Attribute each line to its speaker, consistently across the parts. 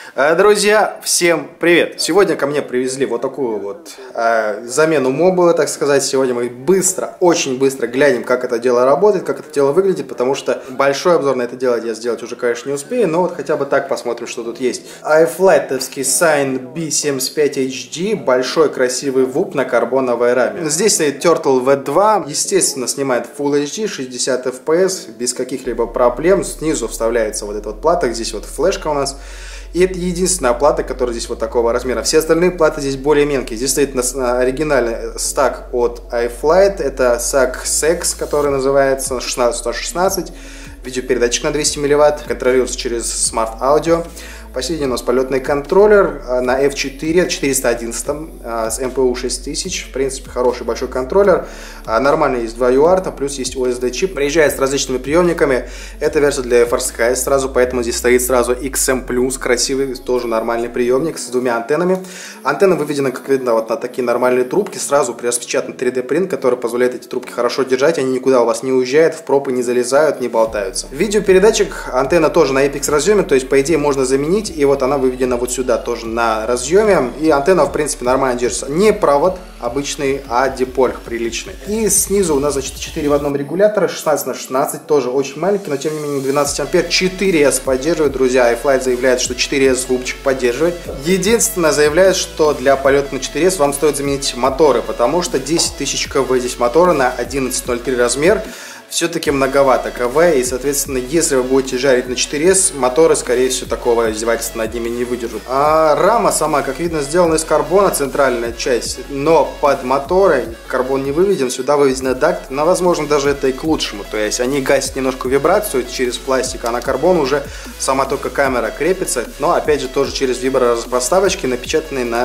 Speaker 1: Друзья, всем привет! Сегодня ко мне привезли вот такую вот замену мобулы, так сказать. Сегодня мы быстро, очень быстро глянем, как это дело работает, как это дело выглядит, потому что большой обзор на это дело я сделать уже, конечно, не успею, но вот хотя бы так посмотрим, что тут есть. iFlight-овский Sign B75HD, большой красивый вуп на карбоновой раме. Здесь стоит Turtle V2, естественно, снимает Full HD, 60 FPS, без каких-либо проблем. Снизу вставляется вот эта вот плата, здесь вот флешка у нас. И это единственная плата, которая здесь вот такого размера. Все остальные платы здесь более мелкие. Здесь стоит оригинальный стак от iFlight. Это SAC SEX, который называется 16116. Видеопередатчик на 200 мВт. Контролируется через Smart Audio. Последний у нас полетный контроллер на F4 411 с MPU 6000. В принципе, хороший большой контроллер. Нормально есть 2 UART, плюс есть OSD чип. Приезжает с различными приемниками. Это версия для FrSky сразу, поэтому здесь стоит сразу XM+, красивый, тоже нормальный приемник с двумя антеннами. Антенна выведена, как видно, вот на такие нормальные трубки. Сразу распечатан 3D принт, который позволяет эти трубки хорошо держать. Они никуда у вас не уезжают, в пропы не залезают, не болтаются. Видеопередатчик, антенна тоже на Apex разъеме, то есть, по идее, можно заменить. И вот она выведена вот сюда тоже на разъеме. И антенна, в принципе, нормально держится. Не провод обычный, а диполь приличный. И снизу у нас, значит, 4 в одном регулятора, 16×16, тоже очень маленький, но тем не менее 12 ампер, 4S поддерживает, друзья. iFlight заявляет, что 4S вупчик поддерживает. Единственное, заявляет, что для полета на 4S вам стоит заменить моторы, потому что 10 тысяч КВ здесь моторы на 11.03 размер. Все-таки многовато КВ, и, соответственно, если вы будете жарить на 4S, моторы, скорее всего, такого издевательства над ними не выдержат. А рама сама, как видно, сделана из карбона, центральная часть, но под моторы карбон не выведен, сюда выведен дакт, но, возможно, даже это и к лучшему. То есть они гасят немножко вибрацию через пластик, а на карбон уже сама только камера крепится, но, опять же, тоже через вибропроставочки, напечатанные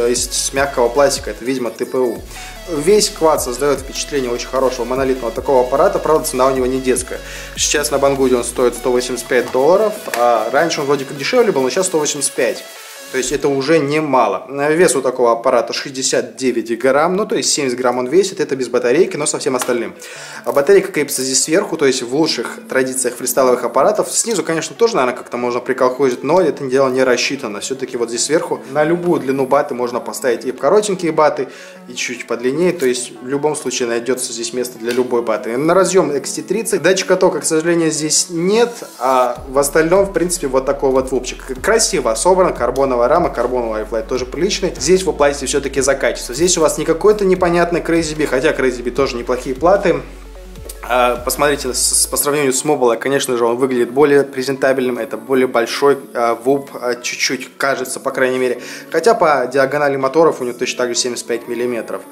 Speaker 1: из мягкого пластика, это, видимо, ТПУ. Весь квад создает впечатление очень хорошего монолитного такого аппарата, правда, цена у него не детская. Сейчас на Banggood он стоит $185, а раньше он вроде как дешевле был, но сейчас 185. То есть это уже немало. Вес у такого аппарата 69 грамм, ну то есть 70 грамм он весит, это без батарейки, но со всем остальным. А батарейка крепится здесь сверху, то есть в лучших традициях фристайловых аппаратов. Снизу, конечно, тоже, наверное, как-то можно приколхозить, но это дело не рассчитано. Все-таки вот здесь сверху на любую длину баты можно поставить и коротенькие баты, и чуть подлиннее. То есть в любом случае найдется здесь место для любой баты. На разъем XT30 датчика тока, к сожалению, здесь нет, а в остальном, в принципе, вот такой вот вупчик. Красиво собран, карбоновая рама, карбоновый iFlight тоже приличный. Здесь вы платите все-таки за качество. Здесь у вас не какой-то непонятный Crazy Bee, хотя Crazy Bee тоже неплохие платы. Посмотрите, по сравнению с Mobile, конечно же, он выглядит более презентабельным. Это более большой вуп, чуть-чуть кажется, по крайней мере. Хотя по диагонали моторов у него точно так же 75 миллиметров.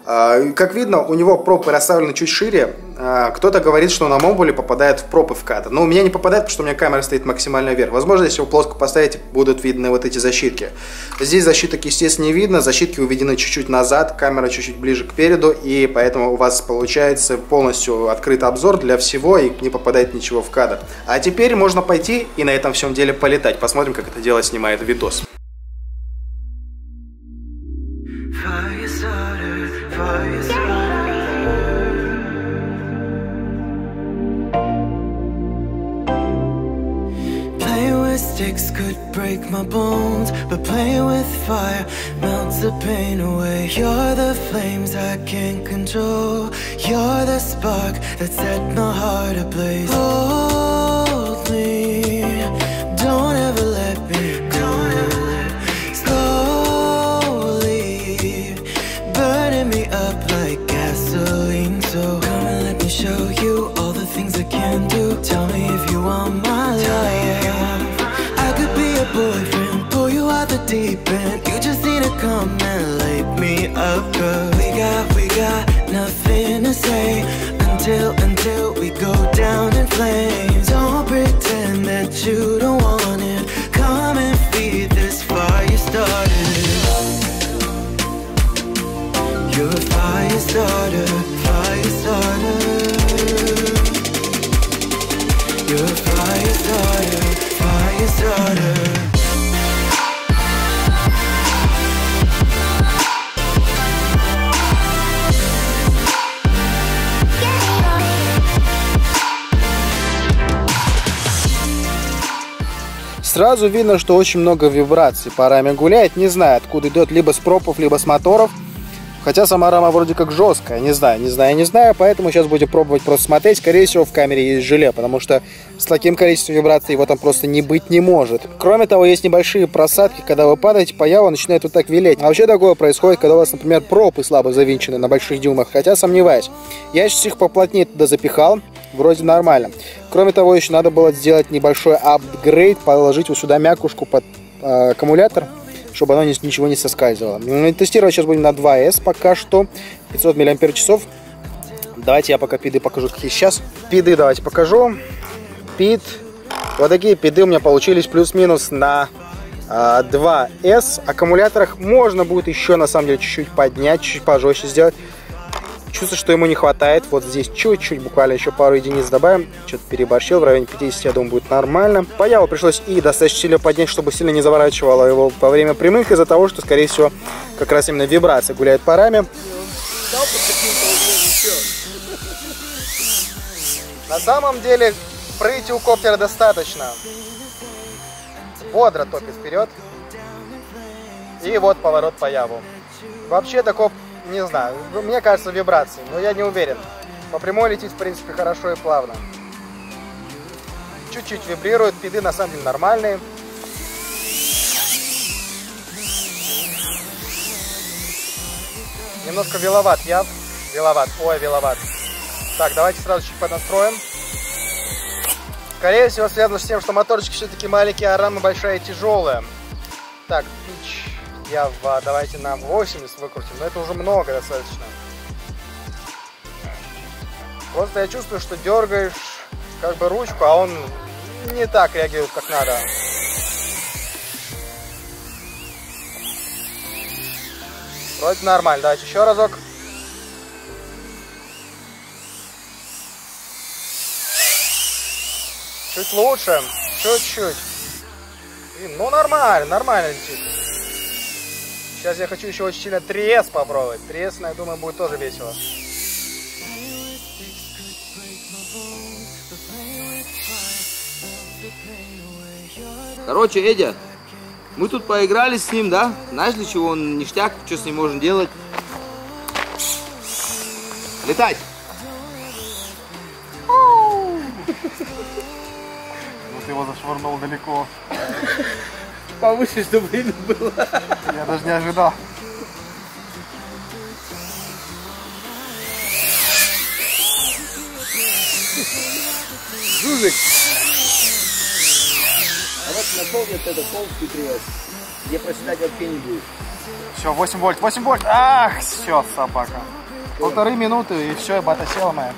Speaker 1: Как видно, у него пропы расставлены чуть шире. Кто-то говорит, что на мобуле попадает в пропы в кадр. Но у меня не попадает, потому что у меня камера стоит максимально вверх. Возможно, если вы плоско поставите, будут видны вот эти защитки. Здесь защиток, естественно, не видно. Защитки уведены чуть-чуть назад, камера чуть-чуть ближе к переду. И поэтому у вас получается полностью открыт обзор для всего и не попадает ничего в кадр. А теперь можно пойти и на этом всем деле полетать. Посмотрим, как это дело снимает видос.
Speaker 2: Sticks could break my bones, but playing with fire melts the pain away. You're the flames I can't control. You're the spark that set my heart ablaze. Hold me, don't ever let me go. Slowly burning me up like gasoline. So come and let me show you all the things I can do. Tell me if you want my life. Boyfriend, pull you out the deep end. You just need to come and light me up, girl. We got nothing to say until we go down in flames. Don't pretend that you don't want it. Come and feed this fire started. You're a fire starter, fire starter. You're a fire starter, fire starter.
Speaker 1: сразу видно, что очень много вибраций по раме гуляет. Не знаю, откуда идет, либо с пропов, либо с моторов. Хотя сама рама вроде как жесткая, не знаю, поэтому сейчас будем пробовать просто смотреть. Скорее всего, в камере есть желе, потому что с таким количеством вибраций его там просто не быть не может. Кроме того, есть небольшие просадки, когда вы падаете по яву, начинает вот так вилеть. А вообще такое происходит, когда у вас, например, пропы слабо завинчены на больших дюймах, хотя сомневаюсь. Я сейчас их поплотнее туда запихал, вроде нормально. Кроме того, еще надо было сделать небольшой апгрейд, положить вот сюда мякушку под аккумулятор, чтобы оно ничего не соскальзывало. Тестировать сейчас будем на 2С пока что. 500 мАч. Давайте я пока пиды покажу, какие сейчас. Пиды давайте покажу. Пид. Вот такие пиды у меня получились плюс-минус на 2С. Аккумуляторах можно будет еще на самом деле чуть-чуть поднять, чуть-чуть пожестче сделать. Чувствую, что ему не хватает. Вот здесь чуть-чуть, буквально еще пару единиц добавим. Что-то переборщил, в районе 50, я думаю, будет нормально. По яву пришлось и достаточно сильно поднять, чтобы сильно не заворачивало его во время прямых, из-за того, что, скорее всего, как раз именно вибрация гуляет по раме. На самом деле, прыти у коптера достаточно. Бодро топит вперед. И вот поворот по яву. Вообще такой... Не знаю, мне кажется, вибрации, но я не уверен. По прямой летит, в принципе, хорошо и плавно. Чуть-чуть вибрирует, пиды на самом деле нормальные. Немножко виловат яв. Виловат, ой, виловат. Так, давайте сразу чуть поднастроим. Скорее всего, связано с тем, что моторчик все-таки маленький, а рама большая и тяжелая. Так, пич. Давайте на 80 выкрутим, но это уже много достаточно. Просто я чувствую, что дергаешь как бы ручку, а он не так реагирует, как надо. Вроде нормально, давайте еще разок. Чуть лучше, чуть-чуть. Ну нормально летит. Сейчас я хочу еще очень сильно 3С попробовать. 3С, я думаю, будет тоже весело.
Speaker 3: Короче, Эдя, мы тут поиграли с ним, да? Знаешь, для чего он ништяк, что с ним можно делать? Летать!
Speaker 1: Ну ты его зашвырнул далеко.
Speaker 3: Повыше, чтобы время было.
Speaker 1: Я даже не ожидал.
Speaker 3: Жужик! А вот нашел вот это полностью 3С, где проседать вообще не будет.
Speaker 1: Все, 8 вольт, 8 вольт. Ах, все, собака. 1,5 минуты и все, бата села моя.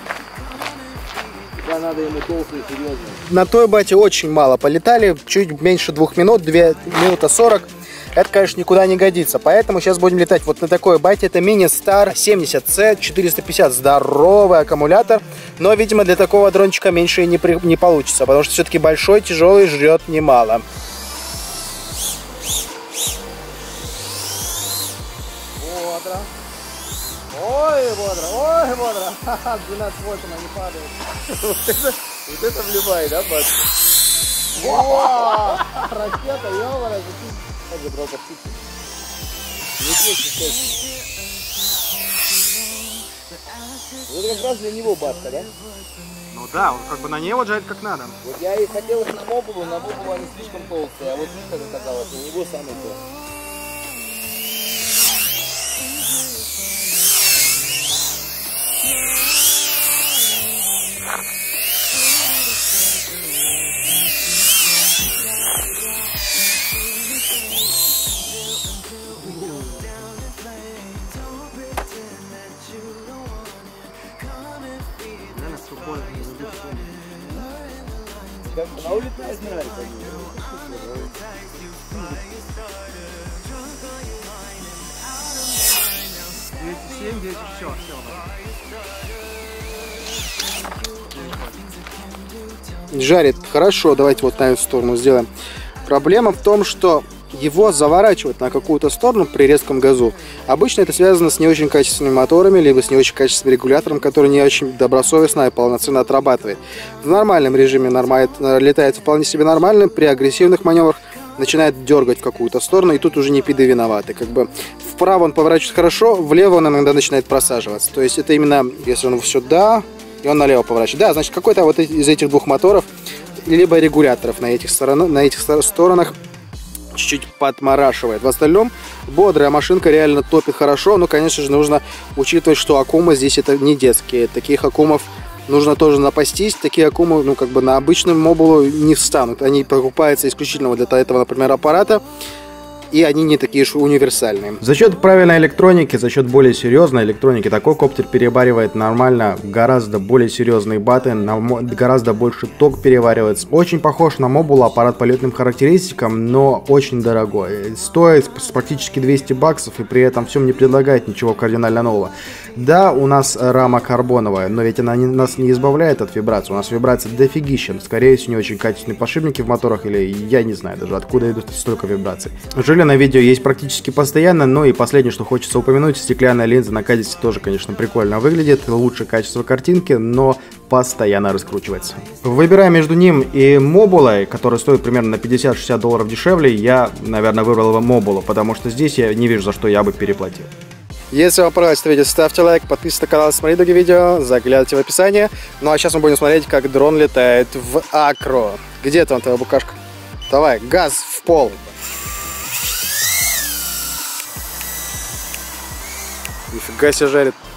Speaker 3: Надо ему толстый, серьезно.
Speaker 1: На той бате очень мало полетали, чуть меньше 2 минут, 2 минуты 40. Это, конечно, никуда не годится, поэтому сейчас будем летать вот на такой бате. Это Mini-Star 70C 450, здоровый аккумулятор, но, видимо, для такого дрончика меньше не получится, потому что все-таки большой, тяжелый, жрет немало.
Speaker 3: Бодро. Ой, бодро, ой, бодро. 12 вольт она не падает. Вот это вливает, да, батя? Вау! Ракета, ёбаная, как забрал по птице. Вот это как раз для него батка, да?
Speaker 1: Ну да, он как бы на ней вот жарит как надо.
Speaker 3: Вот я и хотел на мобулу они слишком толстые, а вот как оказалось, у него самый то. Как она улетает, нравится.
Speaker 1: Все. Жарит хорошо, давайте вот на эту сторону сделаем. Проблема в том, что его заворачивает на какую-то сторону при резком газу. Обычно это связано с не очень качественными моторами, либо с не очень качественным регулятором, который не очень добросовестно и полноценно отрабатывает. В нормальном режиме летает вполне себе нормально, при агрессивных маневрах начинает дергать в какую-то сторону, и тут уже не пиды виноваты. Как бы вправо он поворачивает хорошо, влево он иногда начинает просаживаться. То есть это именно, если он сюда, и он налево поворачивает. Да, значит, какой-то вот из этих двух моторов, либо регуляторов на этих сторонах чуть-чуть подморашивает. В остальном бодрая машинка, реально топит хорошо, но, конечно же, нужно учитывать, что аккумы здесь это не детские. Таких аккумов нужно тоже напастись. Такие аккумы, ну, как бы на обычном мобулу не встанут. Они покупаются исключительно вот для этого, например, аппарата. И они не такие уж универсальные. За счет правильной электроники, за счет более серьезной электроники, такой коптер переваривает нормально гораздо более серьезные баты, гораздо больше ток переваривается. Очень похож на мобул аппарат по летным характеристикам, но очень дорогой. Стоит практически 200 баксов и при этом всем не предлагает ничего кардинально нового. Да, у нас рама карбоновая, но ведь она нас не избавляет от вибраций. У нас вибрации дофигища. Скорее всего, не очень качественные подшипники в моторах, или я не знаю даже, откуда идут столько вибраций. Желе на видео есть практически постоянно, но и последнее, что хочется упомянуть, стеклянная линза на Кадисе тоже, конечно, прикольно выглядит. Лучше качество картинки, но постоянно раскручивается. Выбирая между ним и мобулой, который стоит примерно на 50-60 долларов дешевле, я, наверное, выбрал бы мобулу, потому что здесь я не вижу, за что я бы переплатил. Если вам понравилось это видео, ставьте лайк, подписывайтесь на канал, смотрите другие видео, заглядывайте в описание. Ну а сейчас мы будем смотреть, как дрон летает в акро. Где там твоя букашка? Давай, газ в пол. Нифига себе жарит.